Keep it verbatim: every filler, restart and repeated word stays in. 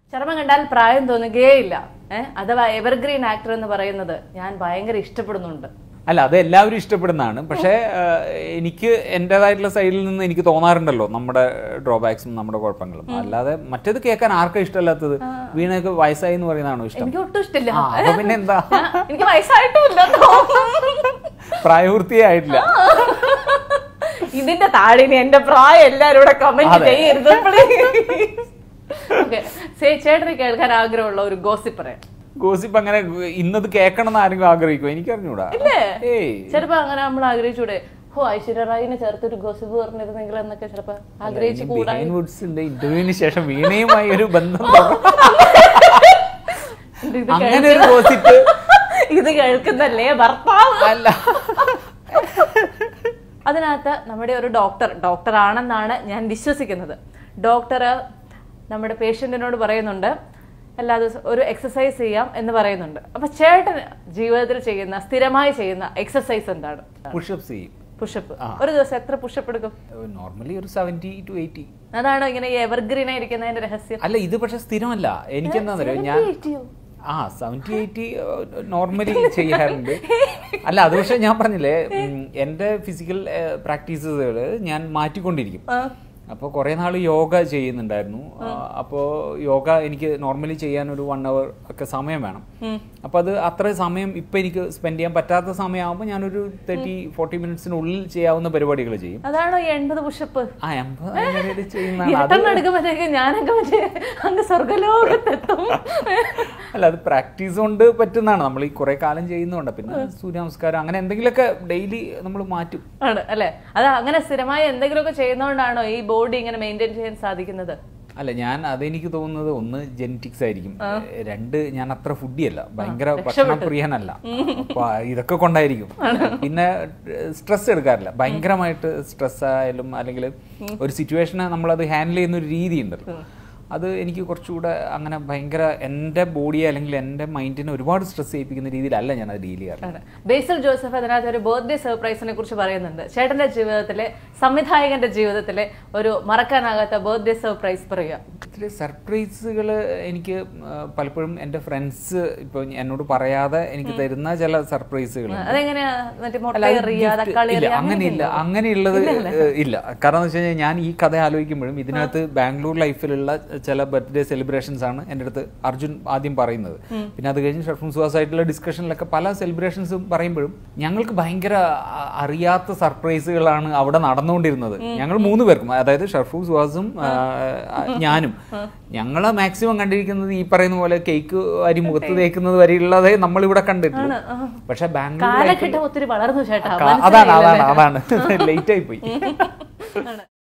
ചർമ്മം കണ്ടാൽ പ്രായം തോന്നുകയേയില്ല. ഏഹ് അഥവാ എവർഗ്രീൻ ആക്ടർ എന്ന് പറയുന്നത് ഞാൻ ഭയങ്കര ഇഷ്ടപ്പെടുന്നുണ്ട്. അല്ല, അത് എല്ലാവരും ഇഷ്ടപ്പെടുന്നതാണ്. പക്ഷേ എനിക്ക് എൻ്റെതായിട്ടുള്ള സൈഡിൽ നിന്ന് എനിക്ക് തോന്നാറുണ്ടല്ലോ നമ്മുടെ ഡ്രോബാക്സും നമ്മുടെ കുഴപ്പങ്ങളും. അല്ലാതെ മറ്റേത് കേൾക്കാൻ ആർക്കും ഇഷ്ടമല്ലാത്തത്? വീണൊക്കെ വയസ്സായി എന്ന് പറയുന്നതാണോ ഇഷ്ടം? എനിക്ക് ഒട്ടും ഇഷ്ടമില്ല. അപ്പൊ പിന്നെ എന്താ, എനിക്ക് വയസ്സായിട്ടില്ല, പ്രായപൂർത്തിയായിട്ടില്ല. ഇതിന്റെ താഴെ എന്റെ പ്രായം എല്ലാരും ഇവിടെ കമന്റ് ചെയ്യരുത്. ചേട്ടന് കേൾക്കാൻ ആഗ്രഹമുള്ള ഒരു ഗോസിപ്പ് പറയാം. ഗോസിപ്പ് അങ്ങനെ ഇന്നത് കേൾക്കണം എന്ന് ആരെങ്കിലും ആഗ്രഹിക്കും? എനിക്ക് അറിഞ്ഞൂടാ. ചിലപ്പോ അങ്ങനെ നമ്മൾ ആഗ്രഹിച്ചൂടെ, ഓ ഐശ്വര്യ റായിനെ ചേർത്തൊരു ഗോസിപ്പ് പറഞ്ഞിരുന്നെങ്കിൽ എന്നൊക്കെ ചിലപ്പോ ആഗ്രഹിച്ചു കൂടാ. ബെഹിൻവുഡ്സിന്റെ ഇന്റർവ്യൂവിന് ശേഷം വീണയുമായി ഒരു ബന്ധം അങ്ങനെ ഒരു ഗോസിപ്പ് ഇത് കേൾക്കുന്നല്ലേ ഭർത്താവ്? അല്ല, അതിനകത്ത് നമ്മുടെ ഒരു ഡോക്ടർ ഡോക്ടർ ആണെന്നാണ് ഞാൻ വിശ്വസിക്കുന്നത്. ഡോക്ടർ നമ്മുടെ പേഷ്യന്റിനോട് പറയുന്നുണ്ട് എല്ലാ ദിവസവും ഒരു എക്സസൈസ് ചെയ്യാം എന്ന് പറയുന്നുണ്ട്. അപ്പൊ ചേട്ടൻ ജീവിതത്തിൽ ചെയ്യുന്ന സ്ഥിരമായി ചെയ്യുന്ന എക്സസൈസ് എന്താണ്? പുഷപ്സ് ചെയ്യും. പുഷപ്പ്. ഒരു ദിവസം എത്ര പുഷപ്പ് എടുക്കും? നോർമലി ഒരു സെവന്റി ടു എയ്റ്റി. അതാണ് ഇങ്ങനെ എവർഗ്രീൻ ആയിരിക്കുന്നതിന്റെ രഹസ്യം. അല്ല, ഇത് പക്ഷെ സ്ഥിരമല്ല. എനിക്കെന്താ അറിയോ, ഞാൻ ആ സെവന്റി എയ്റ്റി നോർമലി ചെയ്യാറുണ്ട്. അല്ല, അത് പക്ഷെ ഞാൻ പറഞ്ഞില്ലേ, എന്റെ ഫിസിക്കൽ പ്രാക്ടീസുകൾ ഞാൻ മാറ്റിക്കൊണ്ടിരിക്കും. അപ്പോൾ കുറേ നാൾ യോഗ ചെയ്യുന്നുണ്ടായിരുന്നു. അപ്പോൾ യോഗ എനിക്ക് നോർമലി ചെയ്യാൻ ഒരു വൺ അവർ ഒക്കെ സമയം വേണം. അപ്പോൾ അത് അത്ര സമയം ഇപ്പം എനിക്ക് സ്പെൻഡ് ചെയ്യാൻ പറ്റാത്ത സമയമാകുമ്പോൾ ഞാനൊരു തേർട്ടി ഫോർട്ടി മിനിറ്റ്സിനുള്ളിൽ ചെയ്യാവുന്ന പരിപാടികൾ ചെയ്യും. അതാണോ എൺപത് പുഷപ്പ്? ആ എൺപത് ചെയ്യുന്ന. അല്ല, അത് പ്രാക്ടീസ് കൊണ്ട് പറ്റുന്നതാണ്. നമ്മൾ ഈ കുറെ കാലം ചെയ്യുന്നതുകൊണ്ട്. പിന്നെ സൂര്യ നമസ്കാരം അങ്ങനെ എന്തെങ്കിലുമൊക്കെ ഡെയിലി നമ്മൾ മാറ്റും. ആണ് അല്ലേ? അത് അങ്ങനെ സ്ഥിരമായി എന്തെങ്കിലുമൊക്കെ ചെയ്യുന്നതുകൊണ്ടാണോ ഈ ബോഡി ഇങ്ങനെ മെയിൻറ്റെയിൻ ചെയ്യാൻ സാധിക്കുന്നത്? അല്ല, ഞാൻ അതെനിക്ക് തോന്നുന്നത് ഒന്ന് ജെനറ്റിക്സ് ആയിരിക്കും, രണ്ട് ഞാൻ അത്ര ഫുഡിയല്ല, ഭയങ്കര ഭക്ഷണപ്രിയനല്ല. അപ്പൊ ഇതൊക്കെ കൊണ്ടായിരിക്കും. പിന്നെ സ്ട്രെസ് എടുക്കാറില്ല. ഭയങ്കരമായിട്ട് സ്ട്രെസ് ആയാലും അല്ലെങ്കിൽ ഒരു സിറ്റുവേഷനെ നമ്മളത് ഹാൻഡിൽ ചെയ്യുന്ന ഒരു രീതി ഉണ്ടല്ലോ, അത് എനിക്ക് കുറച്ചുകൂടെ അങ്ങനെ ഭയങ്കര എൻ്റെ ബോഡിയെ അല്ലെങ്കിൽ എൻ്റെ മൈൻഡിനെ ഒരുപാട് സ്ട്രെസ് ചെയ്യിപ്പിക്കുന്ന രീതിയിലല്ല ഞാൻ അത് ഡീൽ ചെയ്യാറ്. ബേസിൽ ജോസഫ് അതിനകത്ത് ഒരു ബർത്ത്ഡേ സർപ്രൈസിനെ കുറിച്ച് പറയുന്നുണ്ട്. ചേട്ടന്റെ ജീവിതത്തിലെ, സംവിധായകന്റെ ജീവിതത്തിലെ ഒരു മറക്കാനാകാത്ത ബർത്ത്ഡേ സർപ്രൈസ് പറയുക. ഇതിലെ സർപ്രൈസുകൾ എനിക്ക് പലപ്പോഴും എൻ്റെ ഫ്രണ്ട്സ് ഇപ്പോൾ എന്നോട് പറയാതെ എനിക്ക് തരുന്ന ചില സർപ്രൈസുകൾ. അങ്ങനെയില്ല, അങ്ങനെയുള്ളത് ഇല്ല. കാരണം എന്ന് വെച്ച് കഴിഞ്ഞാൽ ഞാൻ ഈ കഥ ആലോചിക്കുമ്പോഴും ഇതിനകത്ത് ബാംഗ്ലൂർ ലൈഫിലുള്ള ചില ബർത്ത്ഡേ സെലിബ്രേഷൻസ് ആണ് എൻ്റെ അടുത്ത് അർജുൻ ആദ്യം പറയുന്നത്. പിന്നെ അത് കഴിഞ്ഞ് ഷർഫും സുഹാസായിട്ടുള്ള ഡിസ്കഷനിലൊക്കെ പല സെലിബ്രേഷൻസും പറയുമ്പോഴും ഞങ്ങൾക്ക് ഭയങ്കര അറിയാത്ത സർപ്രൈസുകളാണ് അവിടെ നടന്നുകൊണ്ടിരുന്നത്. ഞങ്ങൾ മൂന്ന് പേർക്കും, അതായത് ഷർഫും സുഹാസും ഞാനും, ഞങ്ങള് മാക്സിമം കണ്ടിരിക്കുന്നത് ഈ പറയുന്ന പോലെ കേക്ക് അരി മുഖത്ത് തേക്കുന്നത് വരെയുള്ളതേ നമ്മളിവിടെ കണ്ടിട്ടുള്ളൂ. പക്ഷെ ബാംഗ്ലൂർ ഒത്തിരി വളർന്നു ചേട്ടാ. അതാണ് അതാണ് അതാണ് ലേറ്റ് ആയി പോയി.